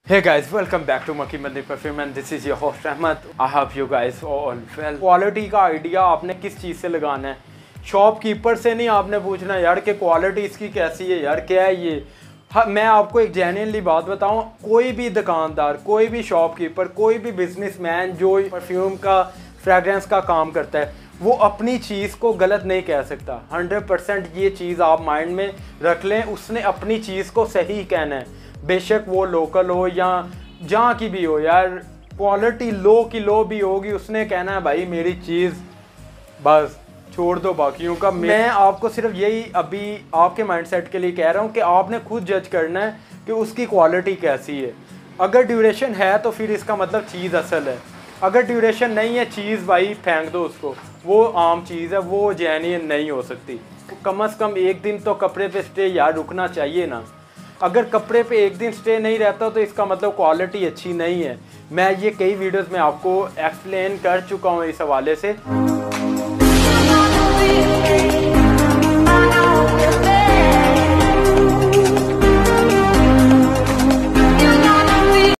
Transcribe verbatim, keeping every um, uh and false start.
Hey guys, welcome back to मक्की मंदी perfume and this is your host Ahmed. I hope you guys all well. Quality का idea आपने किस चीज़ से लगाना है? शॉपकीपर से नहीं आपने पूछना यार कि क्वालिटी इसकी कैसी है यार, क्या है ये। हाँ, मैं आपको एक जेन्युइनली बात बताऊं, कोई भी दुकानदार, कोई भी शॉपकीपर, कोई भी बिजनेसमैन जो परफ्यूम का फ्रेगरेंस का काम करता है, वो अपनी चीज़ को गलत नहीं कह सकता। हंड्रेड परसेंट ये चीज़ आप माइंड में रख लें, उसने अपनी चीज़ को सही कहना है, बेशक वो लोकल हो या जहाँ की भी हो यार। क्वालिटी लो की लो भी होगी, उसने कहना है भाई मेरी चीज़, बस छोड़ दो बाकियों का। मैं आपको सिर्फ यही अभी आपके माइंडसेट के लिए कह रहा हूँ कि आपने खुद जज करना है कि उसकी क्वालिटी कैसी है। अगर ड्यूरेशन है तो फिर इसका मतलब चीज़ असल है, अगर ड्यूरेशन नहीं है चीज़ भाई फेंक दो उसको, वो आम चीज़ है, वो जेन्युइन नहीं हो सकती। कम से कम एक दिन तो कपड़े पे स्टे यार रुकना चाहिए ना। अगर कपड़े पे एक दिन स्टे नहीं रहता तो इसका मतलब क्वालिटी अच्छी नहीं है। मैं ये कई वीडियोस में आपको एक्सप्लेन कर चुका हूँ इस हवाले से।